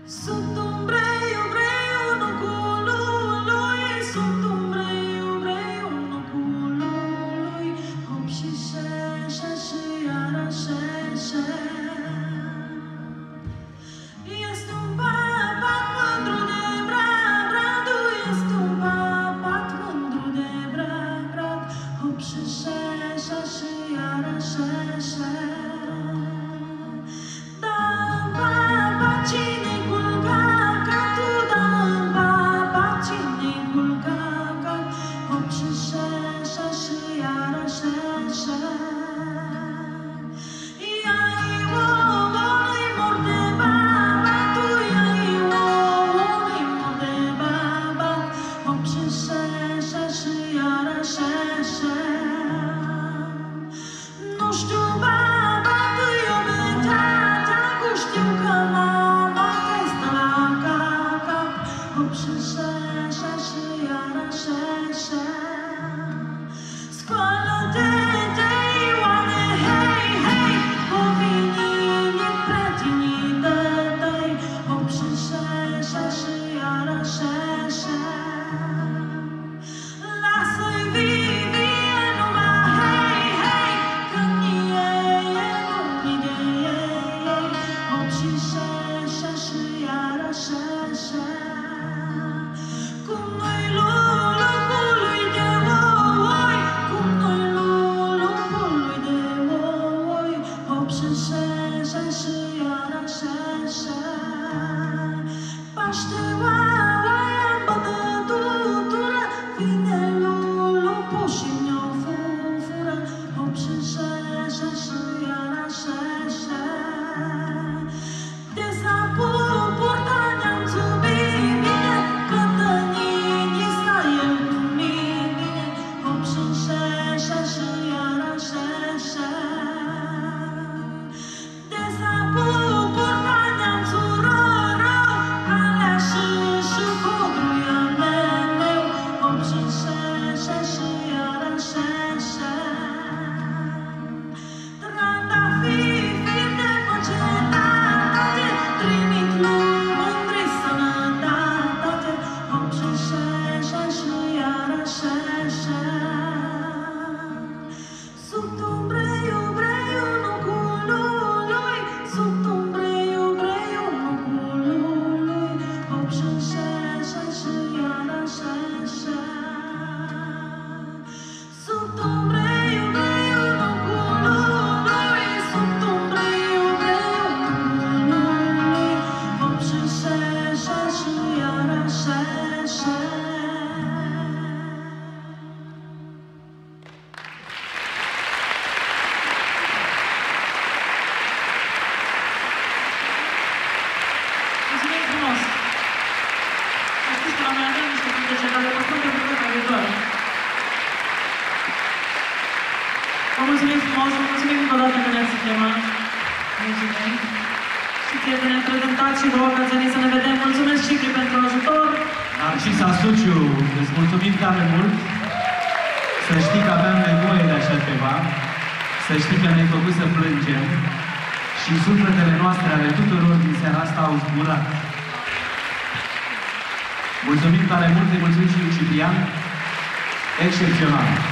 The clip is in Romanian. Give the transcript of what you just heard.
Vă mulțumim frumos, vă mulțumim încă o dată că ne-ați chemat. Mulțumim. Și ție că ne-ați prezentat și vouă că ați venit să ne vedem. Mulțumesc, Cipri, pentru ajutor. Narcisa Suciu, îți mulțumim tare mult. Să știi că aveam nevoie de așa ceva. Să știi că ne-ai făcut să plângem. Și sufletele noastre ale tuturor din seara asta au zburat. Mulțumim tare mult, îi mulțumim și lui Ciprian. Excepțional.